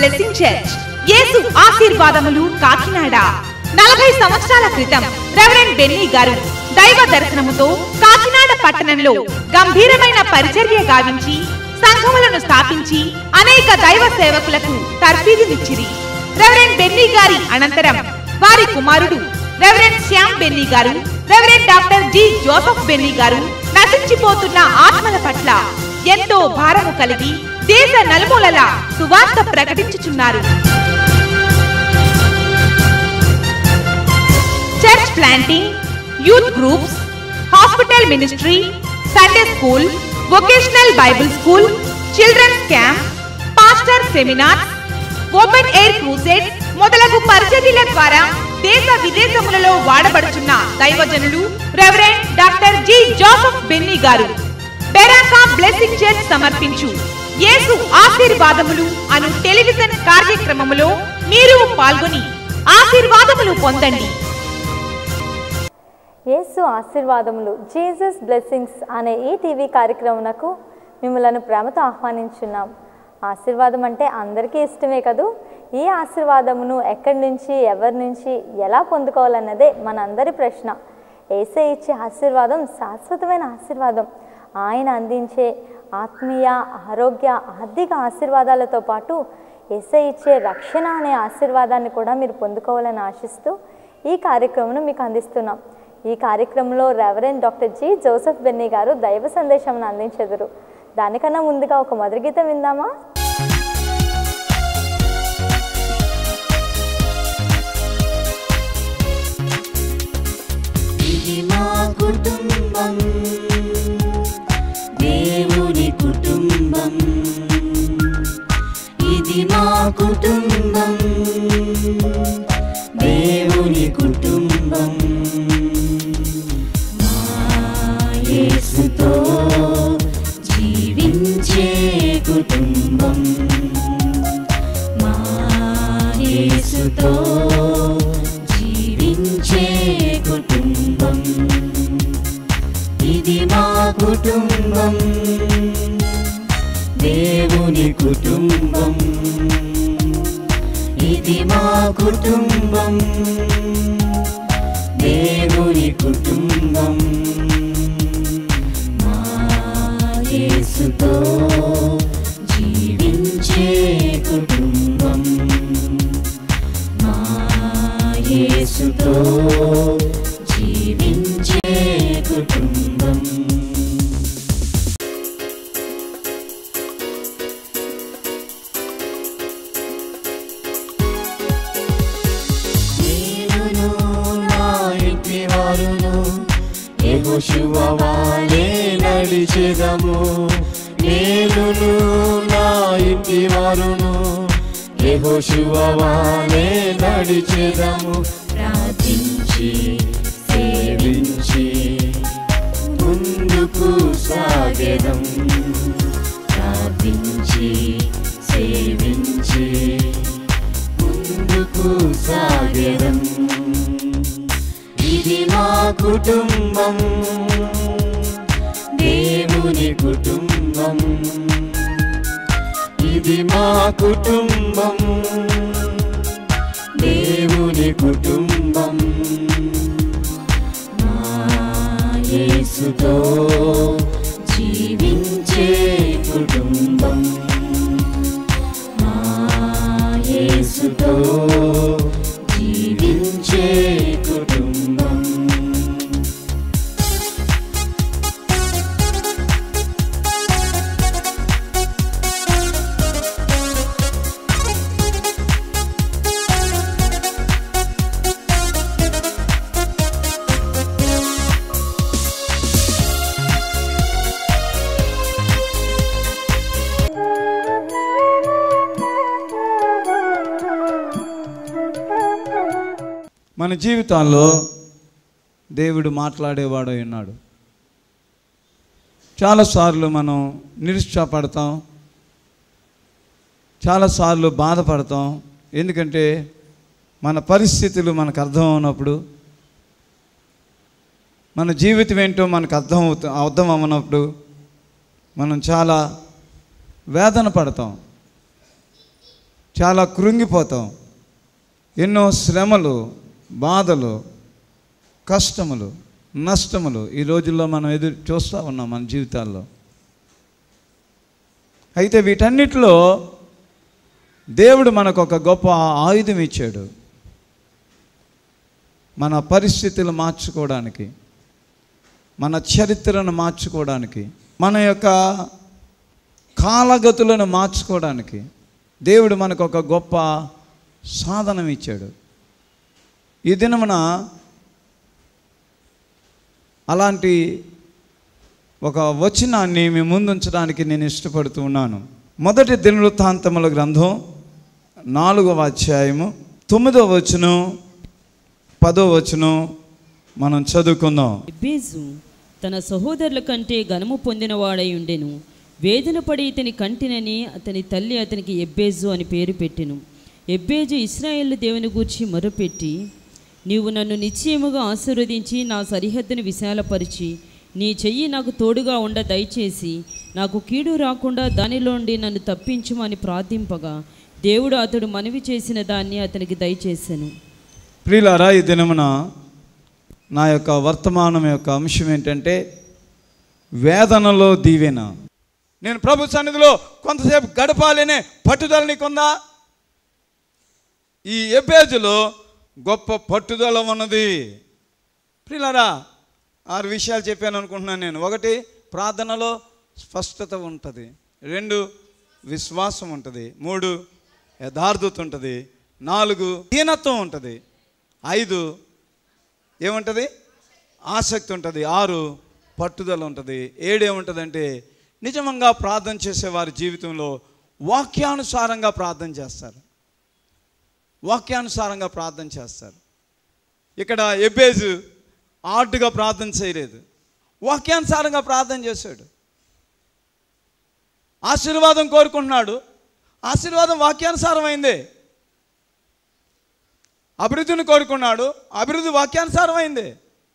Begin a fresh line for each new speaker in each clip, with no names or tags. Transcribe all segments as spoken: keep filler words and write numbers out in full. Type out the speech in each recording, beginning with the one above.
Blessing church, యేసు ఆశీర్వాదములు, కాకినాడ. నలభై సంవత్సరాల క్రితం రెవరెండ్ బెన్నీ గారు దైవ దర్శనముతో కాకినాడ పట్టణంలో గంభీరమైన పరిచర్య గావించి సంఘములను స్థాపించి అనేక దైవ సేవకులకు తర్ఫీదునిచ్చిరి. రెవరెండ్ బెన్నీ గారి అనంతరం వారి కుమారుడు రెవరెండ్ శ్యామ్ బెన్నీ గారు, reverend doctor G Joseph Benny గారు నశించిపోతున్న ఆత్మల పట్ల ఎంతో భారము కలిగి దేశ నలుమూలలా సువార్త ప్రకటించుచున్నారు. Church planting, youth groups, hospital ministry, Sunday school, vocational Bible school, children's camp, pastor seminars, open air crusade మొదలగు పరిచర్యల ద్వారా దేశ విదేశములలో వాడబడుచున్న దైవజనులు reverend doctor G Joseph Benny గారు బెరాకా బ్లెస్సింగ్ చర్చ్ సమర్పించు యేసు ఆశీర్వాదములు అను టెలివిజన్ కార్యక్రమములో మీరు పాల్గొని ఆశీర్వాదములు పొందండి.
యేసు ఆశీర్వాదములు, జీసస్ బ్లెస్సింగ్స్ అనే ఈ టీవీ కార్యక్రమమునకు మిమ్మలను ప్రేమతో ఆహ్వానించున్నాం. ఆశీర్వాదం అంటే అందరికీ ఇష్టమే కదూ. ఈ ఆశీర్వాదమును ఎక్కడి నుంచి, ఎవరి నుంచి, ఎలా పొందుకోవాలన్నదే మనందరి ప్రశ్న. యేసే ఇచ్చే ఆశీర్వాదం శాశ్వతమైన ఆశీర్వాదం. ఆయన అందించే ఆత్మీయ, ఆరోగ్య, ఆర్థిక ఆశీర్వాదాలతో పాటు యేసే ఇచ్చే రక్షణ అనే ఆశీర్వాదాన్ని కూడా మీరు పొందుకోవాలని ఆశిస్తూ ఈ కార్యక్రమం మీకు అందిస్తున్నాం. ఈ కార్యక్రమంలో reverend doctor G Joseph Benny గారు దైవ సందేశం అందించెదరు. దానికన్నా ముందుగా ఒక మధుర గీతం విందామా?
ఇది మా కుటుంబం, దేవుని కుటుంబం. ఇది మా కుటుంబం, దేవుని కుటుంబం. యేసుతో జీవించే కుటుంబం, మా యేసుతో జీవించే కుటుంబం. ఇది మా కుటుంబం, దేవుని కుటుంబం. ఇది మా కుటుంబం, దేవుని కుటుంబం. యేసుతో జీవించే కుటుంబం, మా యేసుతో జీవించే కుటుంబం. నేనును నా ఇంటి వారును యెహోషువ వలె నడిచెదము. నేనును నా ఇంటి వారును యెహోషువ వలె నడిచెదము. ప్రార్థించి సేవించి ముందుకు సాగెదం. ప్రార్థించి సేవించి ముందుకు సాగెదం. ఇది మా కుటుంబం, దేవుని కుటుంబం. ఇది మా కుటుంబం, దేవుని కుటుంబం. మా యేసుతో జీవించే కుటుంబం, మా యేసుతో జీవించే కుటుంబం.
మన జీవితాల్లో దేవుడు మాట్లాడేవాడు ఉన్నాడు. చాలాసార్లు మనం నిరుత్సాహపడతాం, చాలాసార్లు బాధపడతాం. ఎందుకంటే మన పరిస్థితులు మనకు అర్థం అవునప్పుడు, మన జీవితం ఏంటో మనకు అర్థం అవుతా అర్థం అవ్వనప్పుడు మనం చాలా వేదన పడతాం. చాలా కృంగిపోతాం. ఎన్నో శ్రమలు, బాధలు, కష్టములు, నష్టములు ఈ రోజుల్లో మనం ఎదురు చూస్తూ ఉన్నాం మన జీవితాల్లో. అయితే వీటన్నిటిలో దేవుడు మనకు ఒక గొప్ప ఆయుధం ఇచ్చాడు, మన పరిస్థితులు మార్చుకోవడానికి, మన చరిత్రను మార్చుకోవడానికి, మన యొక్క కాలగతులను మార్చుకోవడానికి దేవుడు మనకు ఒక గొప్ప సాధనం ఇచ్చాడు. ఈ దినమున అలాంటి ఒక వచనాన్ని మీ ముందుంచడానికి నేను ఇష్టపడుతూ ఉన్నాను. మొదటి దినవృత్తాంతముల గ్రంథం నాలుగవ అధ్యాయము తొమ్మిదవ వచనం, పదో వచనం మనం చదువుకుందాం.
ఎబ్బేజు తన సహోదరుల కంటే ఘనము పొందినవాడై ఉండెను. వేదన పడి ఇతని కంటినని అతని తల్లి అతనికి ఎబ్బేజు అని పేరు పెట్టెను. ఎబ్బేజు ఇశ్రాయేలు దేవుని గూర్చి మొరపెట్టి, నీవు నన్ను నిశ్చయముగా ఆశీర్వదించి నా సరిహద్దును విశాలపరిచి నీ చెయ్యి నాకు తోడుగా ఉండ దయచేసి నాకు కీడు రాకుండా దానిలోండి నన్ను తప్పించుమని ప్రార్థింపగా దేవుడు అతడు మనవి చేసిన దాన్ని అతనికి దయచేసెను.
ప్రియులారా, ఈ దినమున నా యొక్క వర్తమానం యొక్క అంశం ఏంటంటే వేదనలో దీవెన. నేను ప్రభు సన్నిధిలో కొంతసేపు గడపాలనే పట్టుదల నీకుందా? ఈ ఎబ్బేజులో గొప్ప పట్టుదల ఉన్నది. ప్రియులారా, ఆరు విషయాలు చెప్పాను అనుకుంటున్నాను నేను. ఒకటి, ప్రార్థనలో స్పష్టత ఉంటుంది. రెండు, విశ్వాసం ఉంటుంది. మూడు, యథార్థత ఉంటుంది. నాలుగు, దీనత్వం ఉంటుంది. ఐదు, ఏముంటుంది? ఆసక్తి ఉంటుంది. ఆరు, పట్టుదల ఉంటుంది. ఏడు ఏముంటుందంటే నిజంగా ప్రార్థన చేసే వారి జీవితంలో వాక్యానుసారంగా ప్రార్థన చేస్తారు. వాక్యానుసారంగా ప్రార్థన చేస్తారు. ఇక్కడ ఎబ్బేజు ఆర్డుగా ప్రార్థన చేయలేదు, వాక్యానుసారంగా ప్రార్థన చేశాడు. ఆశీర్వాదం కోరుకుంటున్నాడు, ఆశీర్వాదం వాక్యానుసారమైందే. అభివృద్ధిని కోరుకున్నాడు, అభివృద్ధి వాక్యానుసారమైందే.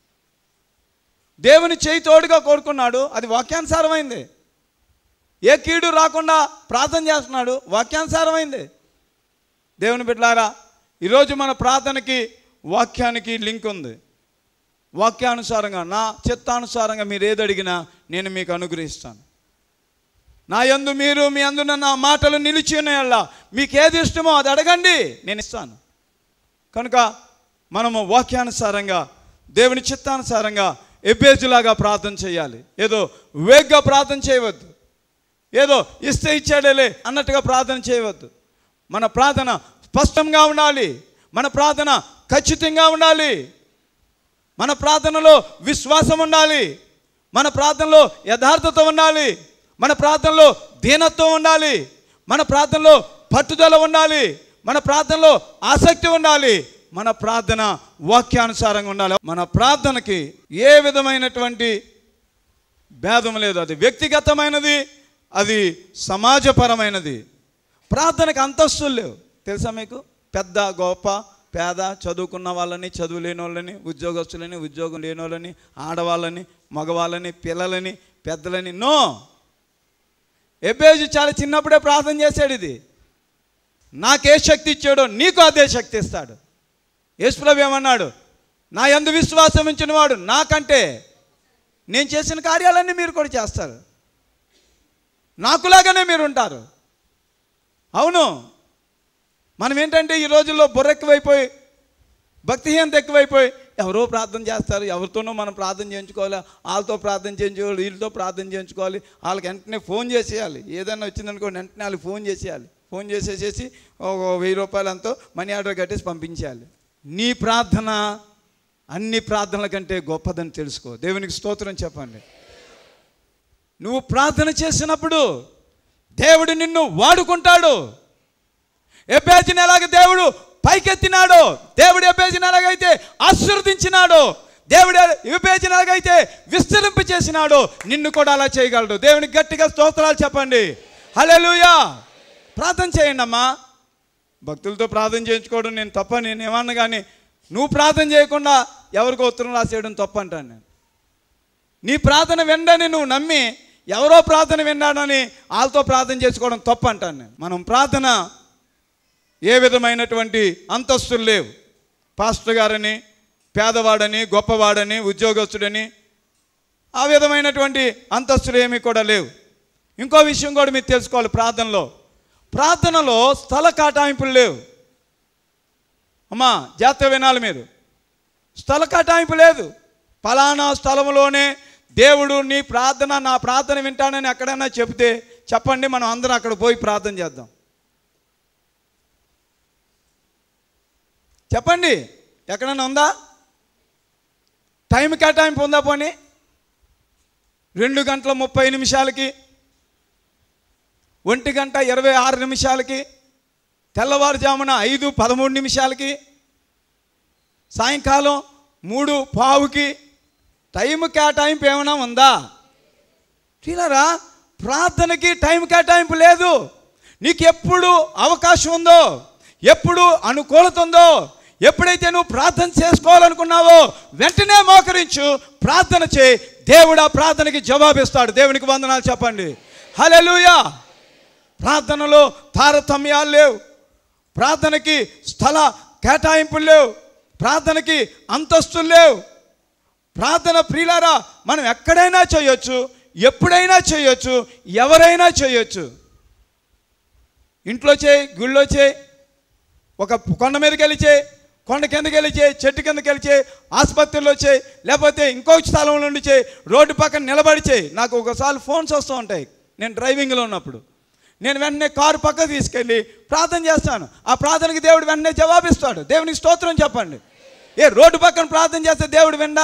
దేవుని చేయి తోడుగా కోరుకున్నాడు, అది వాక్యానుసారమైందే. ఏ కీడు రాకుండా ప్రార్థన చేస్తున్నాడు, వాక్యానుసారమైందే. దేవుని బిడ్డలారా, ఈరోజు మన ప్రార్థనకి వాక్యానికి లింక్ ఉంది. వాక్యానుసారంగా, నా చిత్తానుసారంగా మీరు ఏది అడిగినా నేను మీకు అనుగ్రహిస్తాను. నా యందు మీరు మీ అందున నా మాటలు నిలిచి ఉన్నాయల్లా మీకు ఏది ఇష్టమో అది అడగండి, నేను ఇస్తాను. కనుక మనము వాక్యానుసారంగా, దేవుని చిత్తానుసారంగా ఎబ్బేజులాగా ప్రార్థన చేయాలి. ఏదో వేగ్గా ప్రార్థన చేయవద్దు, ఏదో ఇస్తే ఇచ్చాడేలే అన్నట్టుగా ప్రార్థన చేయవద్దు. మన ప్రార్థన స్పష్టంగా ఉండాలి, మన ప్రార్థన ఖచ్చితంగా ఉండాలి, మన ప్రార్థనలో విశ్వాసం ఉండాలి, మన ప్రార్థనలో యథార్థత ఉండాలి, మన ప్రార్థనలో దీనత్వం ఉండాలి, మన ప్రార్థనలో పట్టుదల ఉండాలి, మన ప్రార్థనలో ఆసక్తి ఉండాలి, మన ప్రార్థన వాక్యానుసారంగా ఉండాలి. మన ప్రార్థనకి ఏ విధమైనటువంటి భేదం లేదు. అది వ్యక్తిగతమైనది, అది సమాజపరమైనది. ప్రార్థనకు అంతస్తులు లేవు. తెలుసా మీకు? పెద్ద, గొప్ప, పేద, చదువుకున్న వాళ్ళని, చదువు లేని వాళ్ళని, ఉద్యోగస్తులని, ఉద్యోగం లేని వాళ్ళని, ఆడవాళ్ళని, మగవాళ్ళని, పిల్లలని, పెద్దలని. నో, ఎబ్బేజు చాలా చిన్నప్పుడే ప్రార్థన చేశాడు. ఇది నాకే శక్తి ఇచ్చాడో నీకు అదే శక్తి ఇస్తాడు. యేసుప్రభు ఏమన్నాడు? నా యందు విశ్వాసం ఉంచిన వాడు నాకంటే నేను చేసిన కార్యాలన్నీ మీరు కూడా చేస్తారు, నాకులాగానే మీరు ఉంటారు. అవును, మనం ఏంటంటే ఈ రోజుల్లో బుర్ర ఎక్కువైపోయి, భక్తిహీనత ఎక్కువైపోయి, ఎవరో ప్రార్థన చేస్తారు, ఎవరితోనో మనం ప్రార్థన చేయించుకోవాలి, వాళ్ళతో ప్రార్థన చేయించుకోవాలి, వీళ్ళతో ప్రార్థన చేయించుకోవాలి, వాళ్ళకి వెంటనే ఫోన్ చేసేయాలి. ఏదైనా వచ్చిందనుకోండి వెంటనే వాళ్ళకి ఫోన్ చేసేయాలి. ఫోన్ చేసేసేసి ఒక వెయ్యి రూపాయలు ఎంతో మనీ ఆర్డర్ కట్టేసి పంపించాలి. నీ ప్రార్థన అన్ని ప్రార్థనల కంటే గొప్పదని తెలుసుకో. దేవునికి స్తోత్రం చెప్పండి. నువ్వు ప్రార్థన చేసినప్పుడు దేవుడు నిన్ను వాడుకుంటాడు. ఎబ్బేజుని ఎలాగ దేవుడు పైకెత్తినాడో, దేవుడు ఎబ్బేజుని ఎలాగైతే ఆశీర్వదించినాడో, దేవుడు ఎబ్బేజుని ఎలాగైతే విస్తరింప చేసినాడో నిన్ను కూడా అలా చేయగలడు. దేవునికి గట్టిగా స్తోత్రాలు చెప్పండి. హల్లెలూయా. ప్రార్థన చేయండి అమ్మా. భక్తులతో ప్రార్థన చేయించుకోవడం నేను తప్ప నేను ఏమన్నా, కానీ నువ్వు ప్రార్థన చేయకుండా ఎవరికో ఉత్తరం రాసేయడం తప్పు అంటాను నేను. నీ ప్రార్థన వినడని నువ్వు నమ్మి ఎవరో ప్రార్థన విన్నాడని వాళ్ళతో ప్రార్థన చేసుకోవడం తప్పు అంటాను నేను. మనం ప్రార్థన ఏ విధమైనటువంటి అంతస్తులు లేవు. పాస్టర్ గారని, పేదవాడని, గొప్పవాడని, ఉద్యోగస్తుడని ఆ విధమైనటువంటి అంతస్తులు ఏమీ కూడా లేవు. ఇంకో విషయం కూడా మీరు తెలుసుకోవాలి. ప్రార్థనలో ప్రార్థనలో స్థల కేటాయింపులు లేవు. అమ్మా జాగ్రత్త వినాలి మీరు. స్థల కేటాయింపు లేదు. ఫలానా స్థలంలోనే దేవుడు నీ ప్రార్థన నా ప్రార్థన వింటానని ఎక్కడైనా చెబితే చెప్పండి, మనం అందరం అక్కడ పోయి ప్రార్థన చేద్దాం. చెప్పండి, ఎక్కడైనా ఉందా? టైం కేటాయింపు ఉందా? పోనీ రెండు గంటల ముప్పై నిమిషాలకి, ఒంటి గంట ఇరవై ఆరు నిమిషాలకి, తెల్లవారుజామున ఐదు పదమూడు నిమిషాలకి, సాయంకాలం మూడు పావుకి టైం కేటాయింపు ఏమైనా ఉందా? చూడారా, ప్రార్థనకి టైం కేటాయింపు లేదు. నీకు ఎప్పుడు అవకాశం ఉందో, ఎప్పుడు అనుకూలత ఉందో, ఎప్పుడైతే నువ్వు ప్రార్థన చేసుకోవాలనుకున్నావో వెంటనే మోకరించు, ప్రార్థన చేయి. దేవుడు ఆ ప్రార్థనకి జవాబిస్తాడు. దేవునికి వందనాలు చెప్పండి. హల్లెలూయా. ప్రార్థనలో తారతమ్యాలు లేవు. ప్రార్థనకి స్థల కేటాయింపులు లేవు. ప్రార్థనకి అంతస్తులు లేవు. ప్రార్థన ప్రియులారా మనం ఎక్కడైనా చేయొచ్చు, ఎప్పుడైనా చేయొచ్చు, ఎవరైనా చేయొచ్చు. ఇంట్లో చేయి, గుళ్ళో చేయి, ఒక కొండ మీదకి వెళ్ళి చేయి, కొండ కిందకి వెళ్ళి చేయి, చెట్టు కిందకి వెళ్ళి చేయి, ఆసుపత్రిలో చేయి, లేకపోతే ఇంకొక స్థలం నుండి చేయి, రోడ్డు పక్కన నిలబడి చేయి. నాకు ఒకసారి ఫోన్స్ వస్తూ ఉంటాయి నేను డ్రైవింగ్లో ఉన్నప్పుడు. నేను వెంటనే కారు పక్కకు తీసుకెళ్ళి ప్రార్థన చేస్తాను. ఆ ప్రార్థనకి దేవుడు వెంటనే జవాబిస్తాడు. దేవునికి స్తోత్రం చెప్పండి. ఏ రోడ్డు పక్కన ప్రార్థన చేస్తే దేవుడు విండా?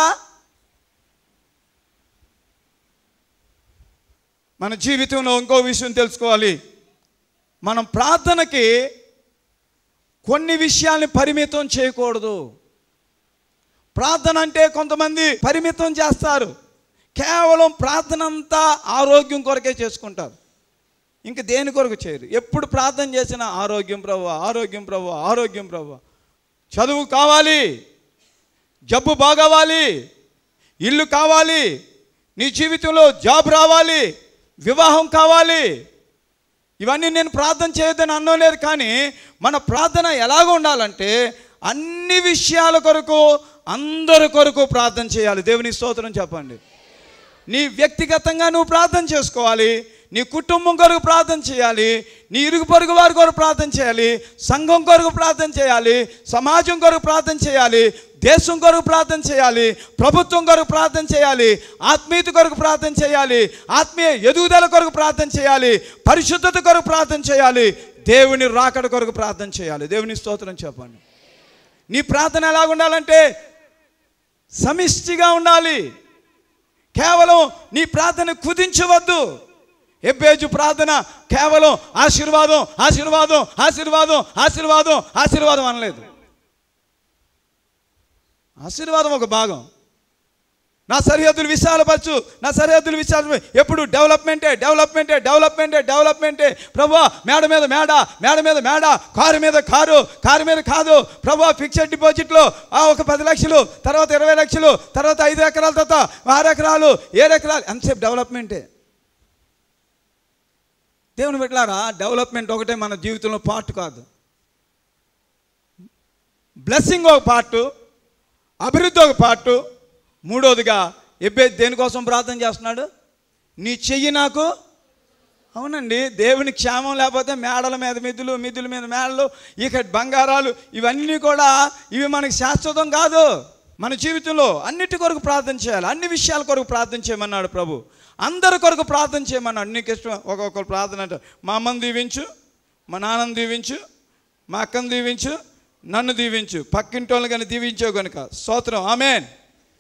మన జీవితంలో ఇంకో విషయం తెలుసుకోవాలి. మనం ప్రార్థనకి కొన్ని విషయాల్ని పరిమితం చేయకూడదు. ప్రార్థన అంటే కొంతమంది పరిమితం చేస్తారు. కేవలం ప్రార్థన అంతా ఆరోగ్యం కొరకే చేసుకుంటారు, ఇంక దేని కొరకు చేయరు. ఎప్పుడు ప్రార్థన చేసినా ఆరోగ్యం ప్రభువా, ఆరోగ్యం ప్రభువా, ఆరోగ్యం ప్రభువా. చదువు కావాలి, జబ్బు బాగవ్వాలి, ఇల్లు కావాలి, నీ జీవితంలో జాబ్ రావాలి, వివాహం కావాలి. ఇవన్నీ నేను ప్రార్థన చేయొద్దని అనలేదు, కానీ మన ప్రార్థన ఎలాగ ఉండాలంటే అన్ని విషయాల కొరకు, అందరి కొరకు ప్రార్థన చేయాలి. దేవుని స్తోత్రం చెప్పండి. నీ వ్యక్తిగతంగా నువ్వు ప్రార్థన చేసుకోవాలి, నీ కుటుంబం కొరకు ప్రార్థన చేయాలి, నీ ఇరుగు పొరుగు వారి కొరకు ప్రార్థన చేయాలి, సంఘం కొరకు ప్రార్థన చేయాలి, సమాజం కొరకు ప్రార్థన చేయాలి, దేశం కొరకు ప్రార్థన చేయాలి, ప్రభుత్వం కొరకు ప్రార్థన చేయాలి, ఆత్మీయత కొరకు ప్రార్థన చేయాలి, ఆత్మీయ ఎదుగుదల కొరకు ప్రార్థన చేయాలి, పరిశుద్ధత కొరకు ప్రార్థన చేయాలి, దేవుని రాకడ కొరకు ప్రార్థన చేయాలి. దేవుని స్తోత్రం చెప్పండి. నీ ప్రార్థన ఎలాగ ఉండాలంటే సమిష్టిగా ఉండాలి. కేవలం నీ ప్రార్థన కుదించవద్దు. ఎబ్బేజు ప్రార్థన కేవలం ఆశీర్వాదం ఆశీర్వాదం ఆశీర్వాదం ఆశీర్వాదం ఆశీర్వాదం అనలేదు. ఆశీర్వాదం ఒక భాగం. నా సరిహద్దులు విశాలపరచు, నా సరిహద్దులు విశాల ఎప్పుడు డెవలప్మెంటే డెవలప్మెంటే డెవలప్మెంటే డెవలప్మెంటే. ప్రభువా మేడ మీద మేడ, మేడ మీద మేడ, కారు మీద కారు, కారు మీద కాదు. ప్రభువా ఫిక్స్డ్ డిపాజిట్లో ఒక పది లక్షలు, తర్వాత ఇరవై లక్షలు, తర్వాత ఐదు ఎకరాల, తర్వాత ఆరు ఎకరాలు, ఏడు ఎకరాలు, ఎంతసేపు డెవలప్మెంటే. దేవుని బిడ్డలారా, డెవలప్మెంట్ ఒకటే మన జీవితంలో పార్ట్ కాదు. బ్లెస్సింగ్ ఒక పార్టు, అభివృద్ధి ఒక పార్టు. మూడోదిగా ఎబ్బేజు దేనికోసం ప్రార్థన చేస్తున్నాడు? నీ చెయ్యి నాకు. అవునండి, దేవుని క్షేమం లేకపోతే మేడల మీద మిద్దులు, మిద్దుల మీద మేడలు, ఇక బంగారాలు, ఇవన్నీ కూడా ఇవి మనకి శాశ్వతం కాదు. మన జీవితంలో అన్నిటి కొరకు ప్రార్థన చేయాలి, అన్ని విషయాల కొరకు ప్రార్థన చేయమన్నాడు ప్రభు. అందరి కొరకు ప్రార్థన చేయమన్నాడు. నీకు ఇష్టం ఒక్కొక్కరు ప్రార్థన అంటే, మా అమ్మని దీవించు, మా నాన్నని దీవించు, మా అక్కని దీవించు, నన్ను దీవించు, పక్కింటి వాళ్ళని కానీ దీవించావు కనుక స్తోత్రం, ఆమేన్.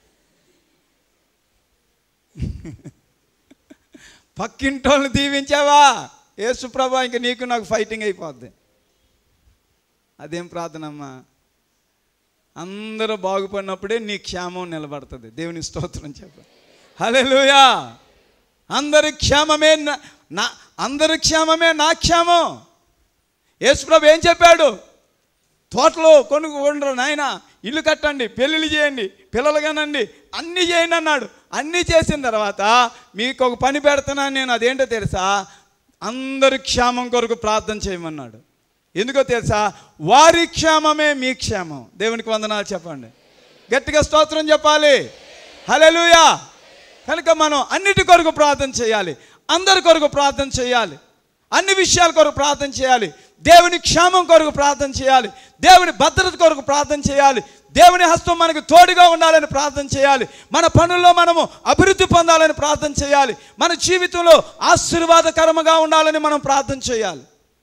పక్కింటి వాళ్ళని దీవించావా, యేసు ప్రభా ఇంక నీకు నాకు ఫైటింగ్ అయిపోద్ది. అదేం ప్రార్థనమ్మా? అందరూ బాగుపడినప్పుడే నీ క్షేమం నిలబడుతుంది. దేవుని స్తోత్రం చెప్ప. హల్లెలూయా. అందరి క్షేమమే నా అందరి క్షేమమే నా క్షేమం. యేసు ప్రభు ఏం చెప్పాడు? తోటలో కొనుక్కుంటారు నాయన, ఇల్లు కట్టండి, పెళ్ళిళ్ళు చేయండి, పిల్లలు కనండి, అన్నీ చేయండి అన్నాడు. అన్నీ చేసిన తర్వాత మీకు ఒక పని పెడుతున్నాను నేను, అదేంటో తెలుసా? అందరి క్షేమం కొరకు ప్రార్థన చేయమన్నాడు. ఎందుకో తెలుసా? వారి క్షేమమే మీ క్షేమం. దేవునికి వందనాలు చెప్పండి, గట్టిగా స్తోత్రం చెప్పాలి. హల్లెలూయా. కనుక మనం అన్నిటి కొరకు ప్రార్థన చేయాలి, అందరి కొరకు ప్రార్థన చేయాలి, అన్ని విషయాల కొరకు ప్రార్థన చేయాలి, దేవుని క్షేమం కొరకు ప్రార్థన చేయాలి, దేవుని భద్రత కొరకు ప్రార్థన చేయాలి, దేవుని హస్తం మనకు తోడుగా ఉండాలని ప్రార్థన చేయాలి, మన పనుల్లో మనము అభివృద్ధి పొందాలని ప్రార్థన చేయాలి, మన జీవితంలో ఆశీర్వాదకరంగా ఉండాలని మనం ప్రార్థన చేయాలి.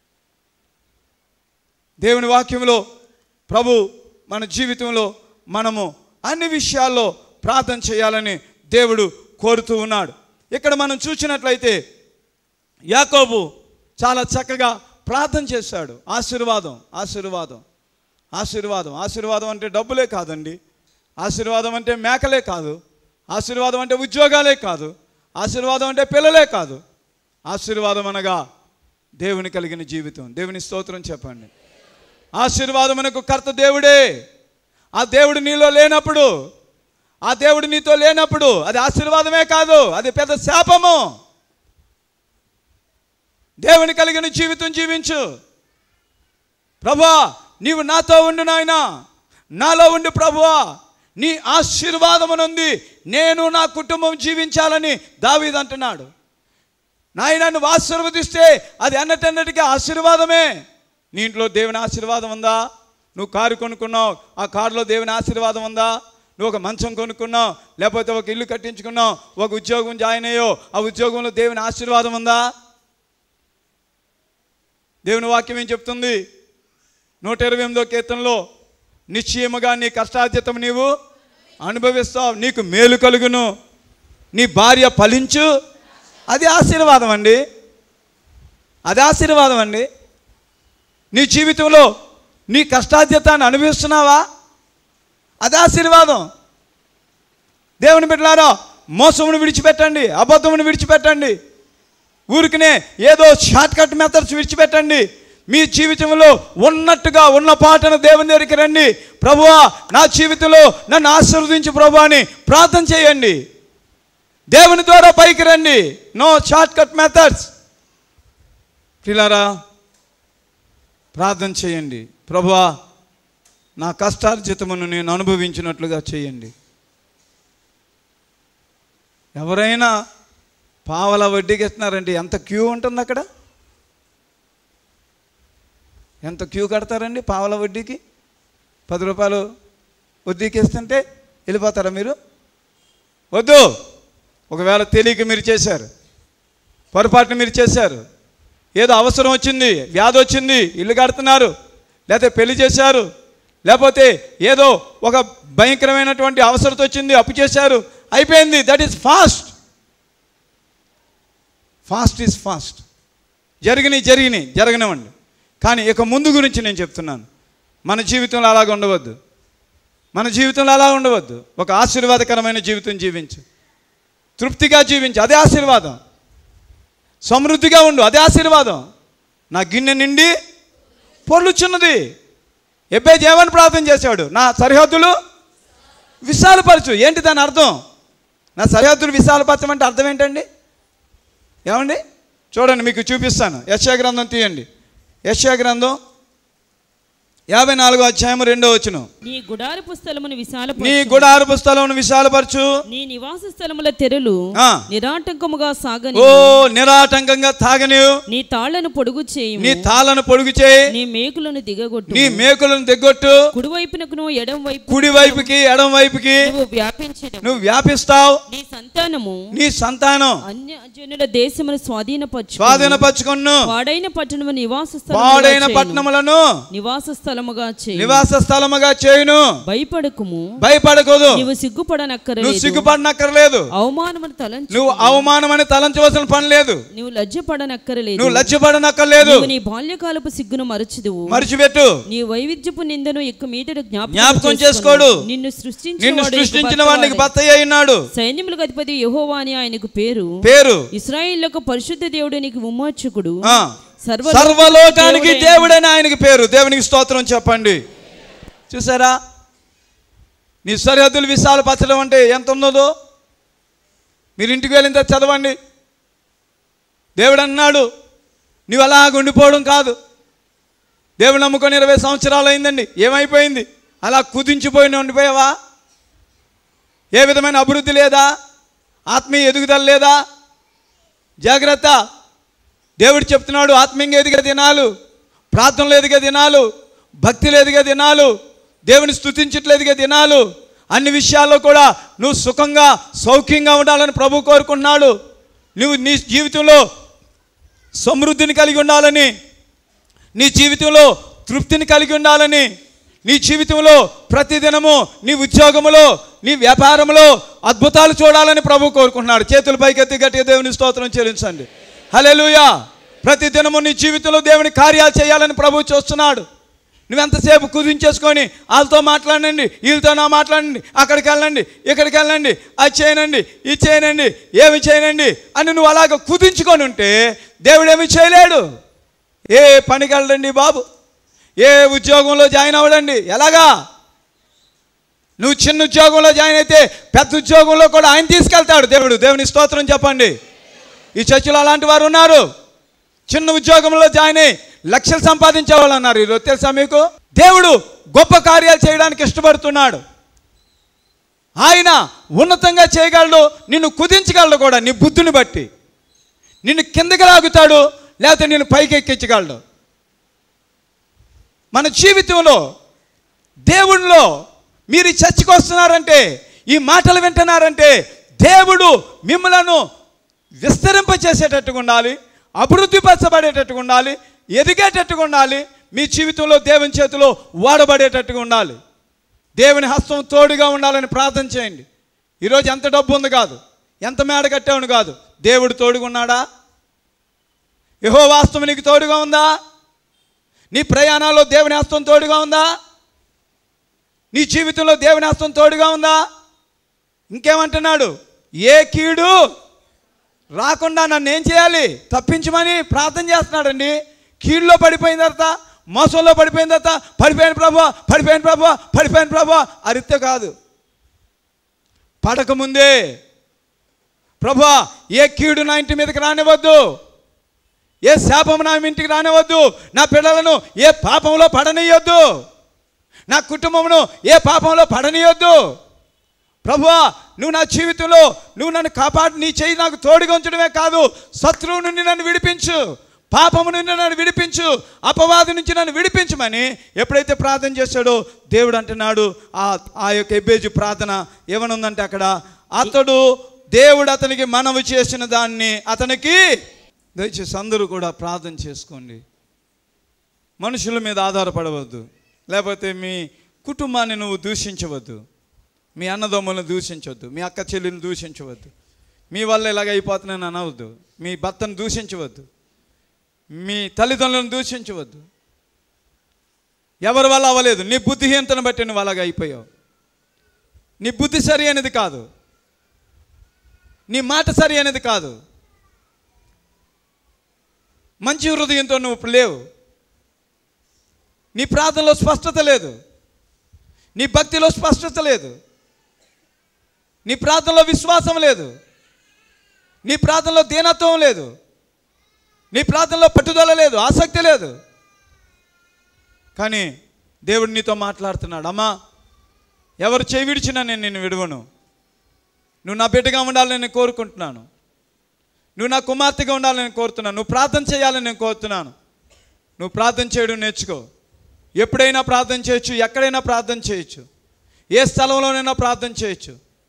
దేవుని వాక్యంలో ప్రభు మన జీవితంలో మనము అన్ని విషయాల్లో ప్రార్థన చేయాలని దేవుడు కోరుతూ ఉన్నాడు. ఇక్కడ మనం చూసినట్లయితే యాకోబు చాలా చక్కగా ప్రార్థన చేశాడు. ఆశీర్వాదం ఆశీర్వాదం ఆశీర్వాదం ఆశీర్వాదం అంటే డబ్బులే కాదండి, ఆశీర్వాదం అంటే మేకలే కాదు, ఆశీర్వాదం అంటే ఉద్యోగాలే కాదు, ఆశీర్వాదం అంటే పిల్లలే కాదు. ఆశీర్వాదం అనగా దేవుని కలిగిన జీవితం. దేవుని స్తోత్రం చెప్పండి. ఆశీర్వాదమునకు కర్త దేవుడే. ఆ దేవుడు నీలో లేనప్పుడు, ఆ దేవుడు నీతో లేనప్పుడు అది ఆశీర్వాదమే కాదు, అది పెద్ద శాపము. దేవుని కలిగిన జీవితం జీవించు. ప్రభువా నీవు నాతో ఉండు నాయనా, నాలో ఉండి ప్రభువా నీ ఆశీర్వాదమునుంది నేను నా కుటుంబం జీవించాలని దావీదు అంటున్నాడు. నాయనా నువ్వు ఆశీర్వదిస్తే అది అన్నటన్నిటికీ ఆశీర్వాదమే. నీ ఇంట్లో దేవుని ఆశీర్వాదం ఉందా? నువ్వు కారు కొనుక్కున్నావు, ఆ కారులో దేవుని ఆశీర్వాదం ఉందా? నువ్వు ఒక మంచం కొనుక్కున్నావు, లేకపోతే ఒక ఇల్లు కట్టించుకున్నావు, ఒక ఉద్యోగం జాయిన్ అయ్యో, ఆ ఉద్యోగంలో దేవుని ఆశీర్వాదం ఉందా? దేవుని వాక్యం ఏం చెప్తుంది? నూట ఇరవై ఎనిమిదో కీర్తనలో నిశ్చయముగా నీ కష్టార్జితం నీవు అనుభవిస్తావు, నీకు మేలు కలుగును, నీ భార్య ఫలించు. అది ఆశీర్వాదం అండి, అది ఆశీర్వాదం అండి. నీ జీవితంలో నీ కష్టార్జితాన్ని అనుభవిస్తున్నావా? అది ఆశీర్వాదం. దేవుని బిడ్డలారా మోసమును విడిచిపెట్టండి, అబద్ధమును విడిచిపెట్టండి, ఊరికనే ఏదో షార్ట్ కట్ మెథడ్స్ విడిచిపెట్టండి. మీ జీవితంలో ఉన్నట్టుగా ఉన్న పాటను దేవుని దగ్గరికి రండి. ప్రభువా నా జీవితంలో నన్ను ఆశీర్వదించు ప్రభు అని ప్రార్థన చేయండి. దేవుని ద్వారా పైకి రండి. No shortcut methods. పిల్లారా ప్రార్థన చేయండి. ప్రభువా నా కష్టార్జితమును నేను అనుభవించినట్లుగా చేయండి. ఎవరైనా పావలా వడ్డీకి ఇస్తున్నారండి, ఎంత క్యూ ఉంటుంది అక్కడ? ఎంత క్యూ కడతారండి పావలా వడ్డీకి? పది రూపాయలు వడ్డీకి ఇస్తుంటే వెళ్ళిపోతారా మీరు? వద్దు. ఒకవేళ తెలియక మీరు చేశారు, పొరపాటున మీరు చేశారు, ఏదో అవసరం వచ్చింది, వ్యాధి వచ్చింది, ఇల్లు కడుతున్నారు, లేకపోతే పెళ్లి చేశారు, లేకపోతే ఏదో ఒక భయంకరమైనటువంటి అవసరత వచ్చింది, అప్పు చేశారు, అయిపోయింది. That is past. Past is past. జరిగినాయి జరిగినాయి జరగనివ్వండి. కానీ ఇక ముందు గురించి నేను చెప్తున్నాను. మన జీవితంలో అలాగ ఉండవద్దు, మన జీవితంలో అలా ఉండవద్దు. ఒక ఆశీర్వాదకరమైన జీవితం జీవించు, తృప్తిగా జీవించు, అదే ఆశీర్వాదం. సమృద్ధిగా ఉండు, అదే ఆశీర్వాదం. నా గిన్నె నిండి పొర్లుచున్నది. ఎబ్బేజు ఏమని ప్రార్థన చేశాడు? నా సరిహద్దులు విశాలపరచు. ఏంటి దాని అర్థం? నా సరిహద్దులు విశాలపరచమంటే అర్థం ఏంటండి? ఏమండి చూడండి, మీకు చూపిస్తాను. యెషయా గ్రంథం తీయండి. యెషయా గ్రంథం యాభై నాలుగో అధ్యాయం రెండో వచనం.
నీ గుడారపు స్థలమును విశాలపరచు,
నీ గుడారపు స్థలమును విశాలపరచు,
నీ నివాస స్థలముల తెరలు
ఆ.
నిరాటంకముగా సాగని,
ఓ నిరాటంకంగా తాగనివు,
నీ తాళ్లను పొడుగు చేయి,
నీ తాళ్ళను పొడుగు చేయి,
నీ మేకులను దిగగొట్టు,
నీ మేకులను దిగ్గొట్టు,
కుడివైపునకును ఎడం వైపు
కుడి వైపుకి ఎడం వైపుకి
నువ్వు వ్యాపించదు,
నువ్వు వ్యాపిస్తావు.
నీ సంతానము
నీ సంతానం
అన్య జనుల దేశమును స్వాధీనపరచు,
స్వాధీనపరచుకొను,
పాడైన పట్టణము నివాస
పాడైన
స్థలముగా
పట్టణములను
నివాస స్థలముగా చేయి,
నివాస స్థలముగా చేయును.
భయపడకుము,
భయపడకూడదు.
నీవు
నువ్వు
సిగ్గుపడనక్కర్లేదు,
సిగ్గుపడనక్కర్లేదు.
అవమానమును తలంచు,
నువ్వు అవమానమని తలంచవలసిన పని లేదు.
నువ్వు లజ్జపడనక్కర్లేదు,
నువ్వు లజ్జపడనక్కర్లేదు.
నీవు నీ బాల్యకాలపు సిగ్గును మరచుదువు,
మరిచిపెట్టు.
నీ వైవిధ్యపు నిందను ఎక్కువ మీదట
జ్ఞాపకం చేసుకోడు.
నిన్ను
నిన్ను
సృష్టించిన
సృష్టించిన వాడికి భర్త అయి ఉన్నాడు.
సైన్యములకు అధిపతి యెహోవా అని ఆయనకు పేరు.
పేరు
ఇశ్రాయేలుకు పరిశుద్ధ దేవుడు నీకు విమోచకుడు,
ఆ. సర్వలోకానికి దేవుడని ఆయనకి పేరు. దేవునికి స్తోత్రం చెప్పండి. చూసారా, నీ సరిహద్దులు విశాలపరచడం అంటే ఎంత ఉన్నదో మీరు ఇంటికి వెళ్ళిన తర్వాత చదవండి. దేవుడు అన్నాడు, నువ్వు అలాగ ఉండిపోవడం కాదు, దేవుని నమ్ముకొని ఇరవై సంవత్సరాలు అయిందండి, ఏమైపోయింది? అలా కుదించిపోయి ఉండిపోయావా? ఏ విధమైన అభివృద్ధి లేదా? ఆత్మీయ ఎదుగుదల లేదా? జాగ్రత్త. దేవుడు చెప్తున్నాడు, ఆత్మీయంగా ఎదిగే దినాలు, ప్రార్థనలు ఎదిగే దినాలు, భక్తిలో ఎదిగే దినాలు, దేవుని స్తుతించట్లు ఎదిగే దినాలు, అన్ని విషయాల్లో కూడా నువ్వు సుఖంగా సౌఖ్యంగా ఉండాలని ప్రభు కోరుకుంటున్నాడు. నువ్వు నీ జీవితంలో సమృద్ధిని కలిగి ఉండాలని, నీ జీవితంలో తృప్తిని కలిగి ఉండాలని, నీ జీవితంలో ప్రతిదినము నీ ఉద్యోగములో నీ వ్యాపారంలో అద్భుతాలు చూడాలని ప్రభు కోరుకుంటున్నాడు. చేతులు పైకెత్తి గట్టిగా దేవుని స్తోత్రం చెల్లించండి. హల్లెలూయా. ప్రతిదినము నీ జీవితంలో దేవుని కార్యాలు చేయాలని ప్రభు చూస్తున్నాడు. నువ్వెంతసేపు కుదించేసుకొని వాళ్ళతో మాట్లాడండి, వీళ్ళతో నా మాట్లాడండి, అక్కడికి వెళ్ళండి, ఇక్కడికి వెళ్ళండి, అది చేయనండి, ఇది చేయనండి, ఏమి చేయనండి అని నువ్వు అలాగ కుదించుకొని ఉంటే దేవుడు ఏమి చేయలేడు. ఏ పనికి వెళ్ళండి బాబు, ఏ ఉద్యోగంలో జాయిన్ అవ్వడండి. ఎలాగా? నువ్వు చిన్న ఉద్యోగంలో జాయిన్ అయితే పెద్ద ఉద్యోగంలో కూడా ఆయన తీసుకెళ్తాడు దేవుడు. దేవుని స్తోత్రం చెప్పండి. ఈ చర్చిలో అలాంటి వారు ఉన్నారు. చిన్న ఉద్యోగంలో జాయిన్ అయ్యి లక్షలు సంపాదించే వాళ్ళు అన్నారు. ఈరోజు తెలుసా మీకు? దేవుడు గొప్ప కార్యాలు చేయడానికి ఇష్టపడుతున్నాడు. ఆయన ఉన్నతంగా చేయగలడు, నిన్ను కుదించగలడు కూడా. నీ బుద్ధిని బట్టి నిన్ను కిందకి లాగుతాడు, లేకపోతే నిన్ను పైకి ఎక్కించగలడు. మన జీవితంలో దేవునిలో మీరు ఈ చర్చకు వస్తున్నారంటే, ఈ మాటలు వింటున్నారంటే దేవుడు మిమ్మలను విస్తరింపచేసేటట్టుగా ఉండాలి, అభివృద్ధిపరచబడేటట్టుగా ఉండాలి, ఎదిగేటట్టుగా ఉండాలి. మీ జీవితంలో దేవుని చేతిలో వాడబడేటట్టుగా ఉండాలి. దేవుని హస్తం తోడుగా ఉండాలని ప్రార్థన చేయండి. ఈరోజు ఎంత డబ్బు ఉంది కాదు, ఎంత మేడ కట్టావును కాదు, దేవుడు తోడుగా ఉన్నాడా? యెహోవా హస్తం నీకు తోడుగా ఉందా? నీ ప్రయాణాల్లో దేవుని హస్తం తోడుగా ఉందా? నీ జీవితంలో దేవుని హస్తం తోడుగా ఉందా? ఇంకేమంటున్నాడు? ఏ కీడు రాకుండా నన్ను ఏం చేయాలి? తప్పించమని ప్రార్థన చేస్తున్నాడండి. కీడులో పడిపోయిన తర్వాత, మోసంలో పడిపోయిన తర్వాత పడిపోయిన ప్రభువా, పడిపోయిన ప్రభువా, పడిపోయిన ప్రభువా అరితే కాదు. పడకముందే ప్రభువా ఏ కీడు నా ఇంటి మీదకి రానివ్వద్దు, ఏ శాపం నా ఇంటికి రానివ్వద్దు, నా పిల్లలను ఏ పాపంలో పడనీయొద్దు, నా కుటుంబమును ఏ పాపంలో పడనీయొద్దు. ప్రభువా నువ్వు నా జీవితంలో నువ్వు నన్ను కాపాడు, నీ చేయి నాకు తోడుగా ఉంచడమే కాదు, శత్రువు నుండి నన్ను విడిపించు, పాపము నుండి నన్ను విడిపించు, అపవాది నుంచి నన్ను విడిపించమని ఎప్పుడైతే ప్రార్థన చేశాడో దేవుడు అంటున్నాడు. ఆ ఆ యొక్క ఎబ్బేజు ప్రార్థన ఏమనుందంటే అక్కడ, అతడు దేవుడు అతనికి మనవి చేసిన దాన్ని అతనికి. దయచేసి అందరూ కూడా ప్రార్థన చేసుకోండి. మనుషుల మీద ఆధారపడవద్దు, లేకపోతే మీ కుటుంబాన్ని నువ్వు దూషించవద్దు, మీ అన్నదమ్ములను దూషించవద్దు, మీ అక్క చెల్లిని దూషించవద్దు, మీ వల్ల ఇలాగ అయిపోతున్నాను అనవద్దు, మీ భర్తను దూషించవద్దు, మీ తల్లిదండ్రులను దూషించవద్దు. ఎవరి వల్ల అవ్వలేదు, నీ బుద్ధిహీనతను బట్టి నువ్వు అలాగ అయిపోయావు. నీ బుద్ధి సరి అనేది కాదు, నీ మాట సరి అనేది కాదు, మంచి హృదయంతో నువ్వు లేవు, నీ ప్రార్థనలో స్పష్టత లేదు, నీ భక్తిలో స్పష్టత లేదు, నీ ప్రార్థనలో విశ్వాసం లేదు, నీ ప్రార్థనలో దీనత్వం లేదు, నీ ప్రార్థనలో పట్టుదల లేదు, ఆసక్తి లేదు. కానీ దేవుడు నీతో మాట్లాడుతున్నాడు. అమ్మా, ఎవరు చేయి విడిచినా నేను నిన్ను విడవను, నువ్వు నా బిడ్డగా ఉండాలని నేను కోరుకుంటున్నాను, నువ్వు నా కుమార్తెగా ఉండాలని నేను కోరుతున్నాను, నువ్వు ప్రార్థన చేయాలని నేను కోరుతున్నాను. నువ్వు ప్రార్థన చేయడం నేర్చుకో. ఎప్పుడైనా ప్రార్థన చేయొచ్చు, ఎక్కడైనా ప్రార్థన చేయొచ్చు, ఏ స్థలంలోనైనా ప్రార్థన చేయొచ్చు.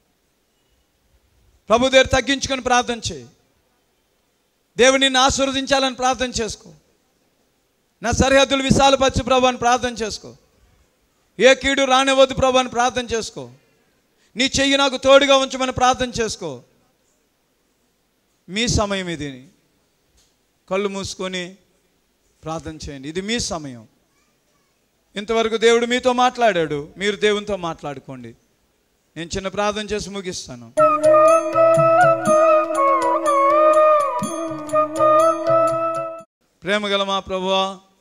ప్రభు దగ్గర తగ్గించుకొని ప్రార్థన చేయి. దేవుని నిన్ను ఆశీర్వదించాలని ప్రార్థన చేసుకో. నా సరిహద్దులు విశాలపరచు ప్రభు అని ప్రార్థన చేసుకో. ఏ కీడు రానివ్వద్దు ప్రభు అని ప్రార్థన చేసుకో. నీ చెయ్యి నాకు తోడుగా ఉంచమని ప్రార్థన చేసుకో. మీ సమయం ఇది. కళ్ళు మూసుకొని ప్రార్థన చేయండి. ఇది మీ సమయం. ఇంతవరకు దేవుడు మీతో మాట్లాడాడు, మీరు దేవునితో మాట్లాడుకోండి. నేను చిన్న ప్రార్థన చేసి ముగిస్తాను. ప్రేమగల మా ప్రభువా,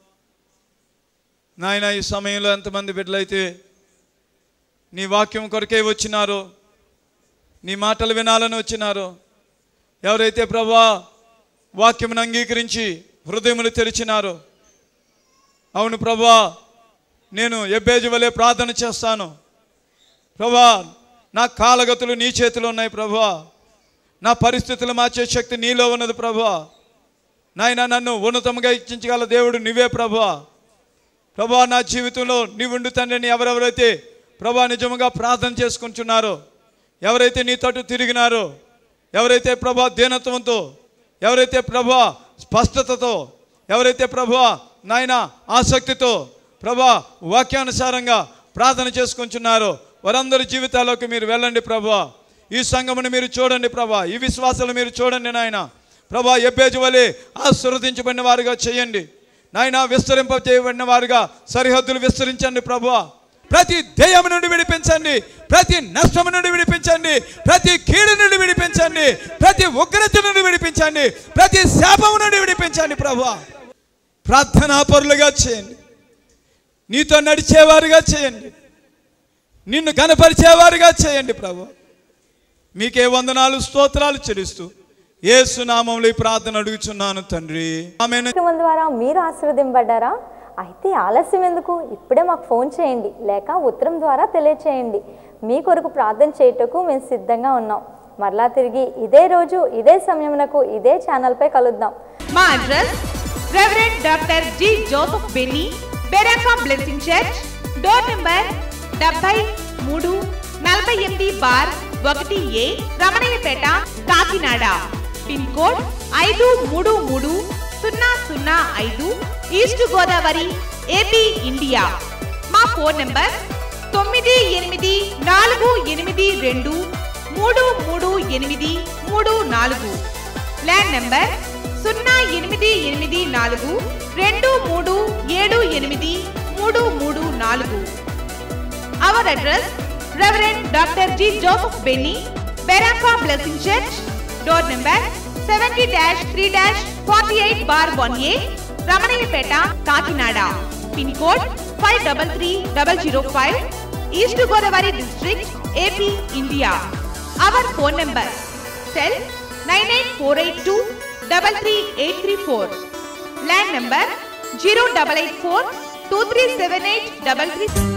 నాయన ఈ సమయంలో ఎంతమంది బిడ్డలైతే నీ వాక్యం కొరకే వచ్చినారో, నీ మాటలు వినాలని వచ్చినారో, ఎవరైతే ప్రభువా వాక్యమును అంగీకరించి హృదయములు తెరిచినారో, అవును ప్రభువా, నేను ఎబ్బేజు వలె ప్రార్థన చేస్తాను ప్రభువా. నా కాలగతులు నీ చేతిలో ఉన్నాయి ప్రభువా. నా పరిస్థితులు మార్చే శక్తి నీలో ఉన్నది ప్రభువా. నాయన నన్ను ఉన్నతంగా ఇచ్చించగల దేవుడు నీవే ప్రభువా. ప్రభువా, నా జీవితంలో నీవుండు తండ్రిని ఎవరెవరైతే ప్రభువా నిజంగా ప్రార్థన చేసుకుంటున్నారో, ఎవరైతే నీ తట్టు తిరిగినారో, ఎవరైతే ప్రభువా దీనత్వంతో, ఎవరైతే ప్రభువా స్పష్టతతో, ఎవరైతే ప్రభువా నాయన ఆసక్తితో ప్రభువా వాక్యానుసారంగా ప్రార్థన చేసుకుంటున్నారో వారందరి జీవితాల్లోకి మీరు వెళ్ళండి ప్రభువా. ఈ సంఘమును మీరు చూడండి ప్రభువా. ఈ విశ్వాసాలు మీరు చూడండి నాయన ప్రభువా. ఎబ్బేజు వలె ఆశీర్వదించబడిన వారుగా చేయండి నాయన. విస్తరింప చేయబడిన వారుగా సరిహద్దులు విస్తరించండి ప్రభువా. ప్రతి దయ్యము నుండి విడిపించండి, ప్రతి నష్టము నుండి విడిపించండి, ప్రతి కీడు నుండి విడిపించండి, ప్రతి ఉగ్రత నుండి విడిపించండి, ప్రతి శాపము నుండి విడిపించండి ప్రభువా. ప్రార్థనా పరులుగా చేయండి, నీతో నడిచేవారుగా చేయండి, నిన్ను కనపరిచేవారుగా చేయండి ప్రభు. మీకే వందనాలు స్తోత్రాలు చెల్లిస్తూ యేసు నామములో ఈ ప్రార్థన అడుగుచున్నాను తండ్రి, ఆమేన్.
కార్యక్రమం ద్వారా మీరు ఆశీర్వదింపబడ్డారా? అయితే ఆలస్యం ఎందుకు? ఇప్పుడే మాకు ఫోన్ చేయండి, లేక ఉత్తరం ద్వారా తెలియచేయండి. మీ కొరకు ప్రార్థన చేయుటకు మేము సిద్ధంగా ఉన్నాం. మరలా తిరిగి ఇదే రోజు ఇదే సమయమునకు ఇదే ఛానల్పై కలుద్దాం.
మా address reverend doctor G Joseph Benny, Beracah Blessing Church, door number డెబ్బై మూడు నలభై ఎనిమిది బార్ ఒకటి A, Ramanayyapeta, Kakinada. Pin code ఐదు మూడు మూడు సున్నా సున్నా ఐదు, ఈస్ట్ గోదావరి, ఏపీ, ఇండియా. మా ఫోన్ నెంబర్ తొమ్మిది ఎనిమిది నాలుగు ఎనిమిది రెండు మూడు మూడు ఎనిమిది మూడు నాలుగు. ల్యాండ్ నెంబర్ సున్నా ఎనిమిది ఎనిమిది నాలుగు రెండు మూడు ఏడు ఎనిమిది మూడు మూడు నాలుగు. Our address reverend doctor G Joseph Benny, Beracah Blessing Church, door number seventy dash three dash forty eight bar one A, Ramanayyapeta, Kakinada. Pin code five double three double zero five, east Godavari district, AP, India. Our phone number cell nine eight four eight two double three eight three four. Land number zero double eight four two three seven eight double three.